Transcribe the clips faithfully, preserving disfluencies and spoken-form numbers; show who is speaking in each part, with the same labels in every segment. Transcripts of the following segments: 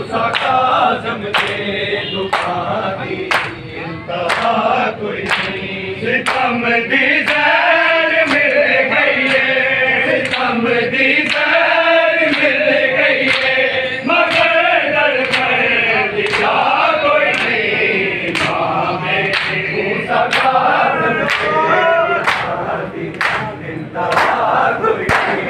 Speaker 1: मूसा काज़म के दुखानी इंतहा कोई नहीं। सितम दी ज़ैर मिल गई है, सितम दी ज़ैर मिल गई है, मगर दर पर दिया कोई नहीं। मामे मूसा काज़म के दुखानी इंतहा कोई नहीं।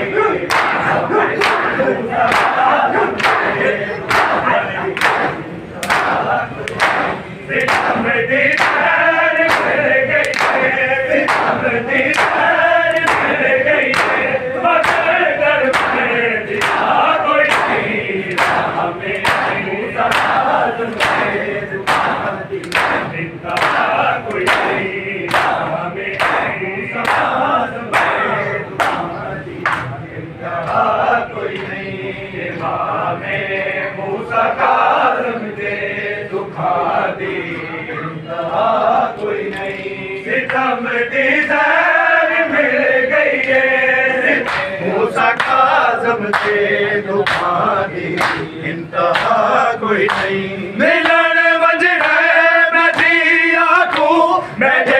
Speaker 1: मूसा काज़म के दुखानी इंतहा कोई नहीं। सितम दी ज़ैर मिल गई है, मूसा काज़म के दुखानी इंतहा कोई नहीं। मिलन वजह मैं दिया को मैं दे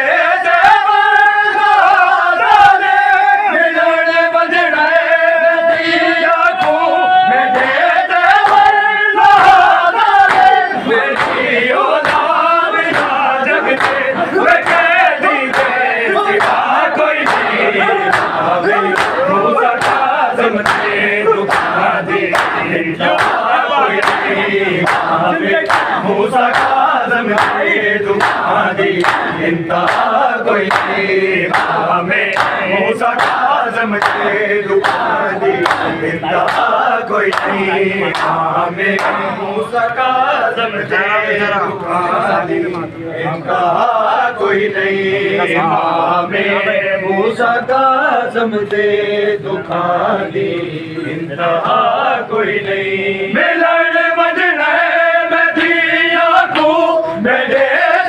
Speaker 1: मूसा काज़म के दुखानी इंतहा कोई नहीं। हमें मूसा काज़म के दुखानी इंतहा कोई नहीं। हमें मूसा काज़म के दुखानी इंतहा कोई नहीं। हमें मूसा काज़म के दुखानी इंतहा कोई नहीं। मिलन वजना मैं दिया को मैं दे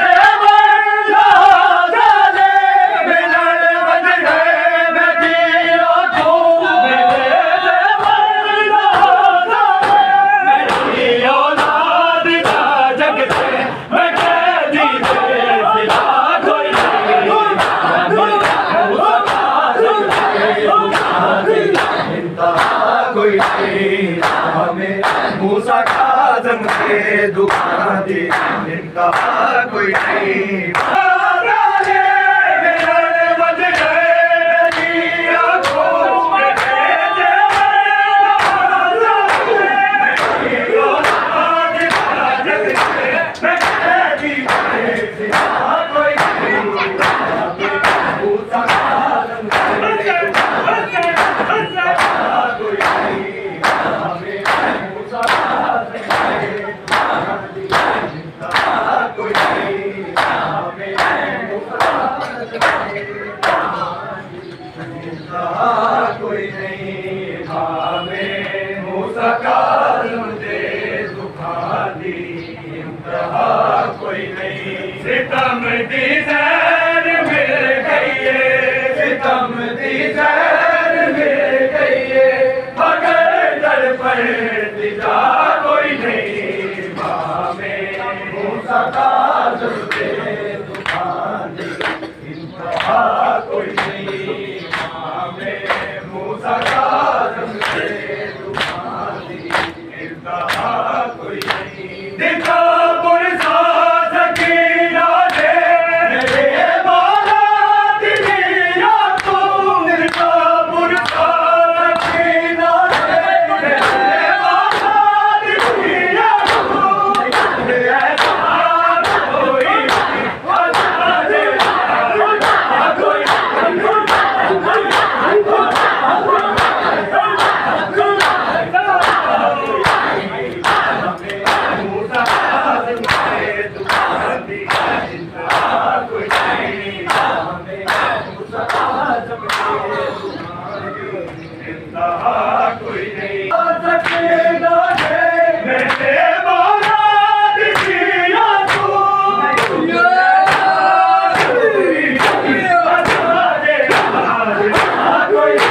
Speaker 1: मूसा काज़म के दुखानी इंतहा कोई नहीं। कोई नहीं। हमें मूसा काज़म के दुखानी इंतहा कोई नहीं। सितम दी ज़ैर मिल गई है, सितम दी ज़ैर मिल गई है, मगर दर पर दिया कोई नहीं। हमें मूसा काज़म के दुखानी इंतहा कोई नहीं। मूसा काज़म के दुखानी इंतहा कोई नहीं। दिखा पुरसा सकीना दे मेरे मौला दिलिया तू। दिखा पुरसा सकीना दे मेरे मौला दिलिया तू। ऐसा कोई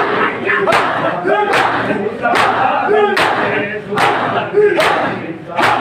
Speaker 1: Good.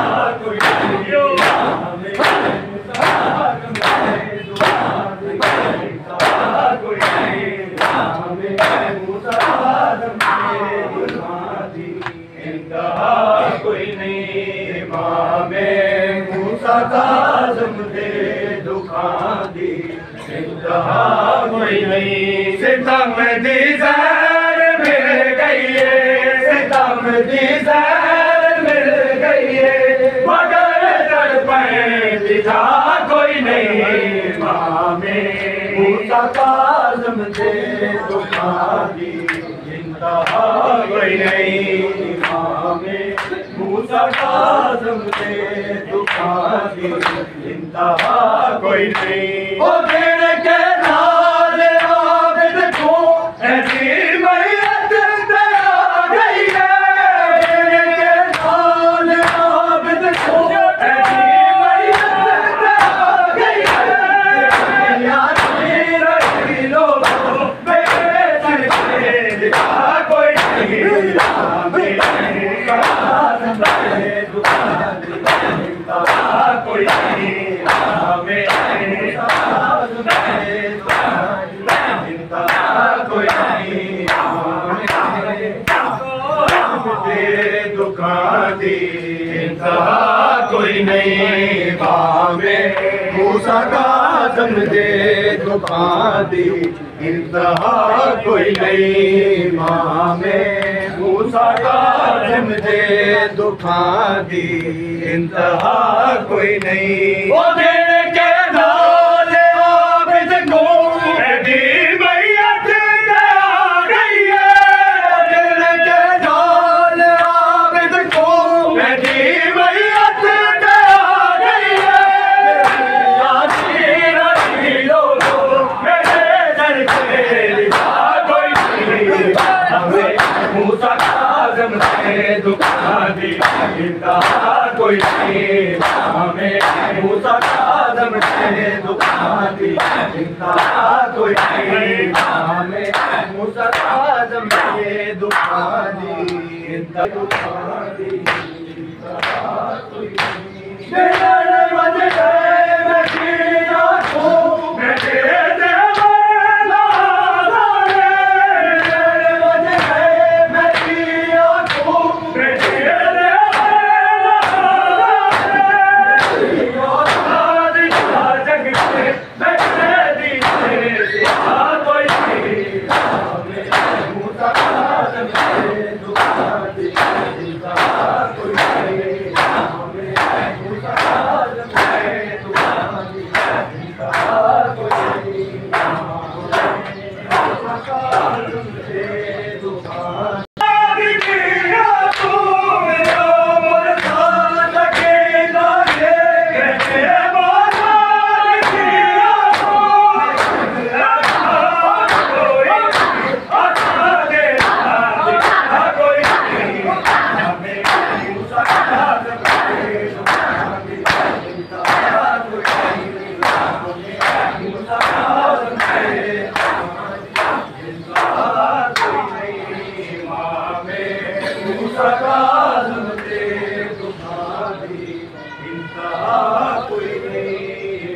Speaker 1: इंतहा कोई नहीं इमामे मूसा काज़िम दे दुखां दी इंतहा कोई नहीं सितम दी ज़हर मिल गई है सितम दी ज़हर मिल गई है मगर तड़पने दी जगह कोई नहीं इमामे मूसा काज़िम दे दुखां दी इंतहा कोई नहीं इमामे मूसा काज़िम दे दुखां दी इंतहा कोई नहीं ओ तेरे के नाल आबिद को ऐसी मैयत आ गई है तेरे के नाल आबिद को ऐसी मैयत आ गई है यार मेरे लोगों मेरे सर पे लिखा कोई नहीं कोई नहीं हमें कोई नहीं तेरे दुकान दी इंतहा कोई नहीं बामे मूसा काज़िम दे दुकान दी इंतहा कोई नहीं मामे मूसा काज़िम दे दुखां दी इंतहा कोई नहीं ओ तेरे के नाल आबिद को ऐसी मैयत आ गई है तेरे के नाल आबिद को ऐसी मैयत आ गई है यासीर अली लोगों मेरे दर पे लिखा कोई नहीं हमें मूसा काज़िम दे दुखां दी इंतहा कोई नहीं हमें मूसा काज़िम दे दुखां दी इंतहा कोई नहीं हमें मूसा काज़िम दे दुखां दी इंतहा दी इंतहा कोई नहीं मेरे वजह से मैं जीना हूँ मैं तेरे मूसा काज़िम दे दुखां दी इंतहा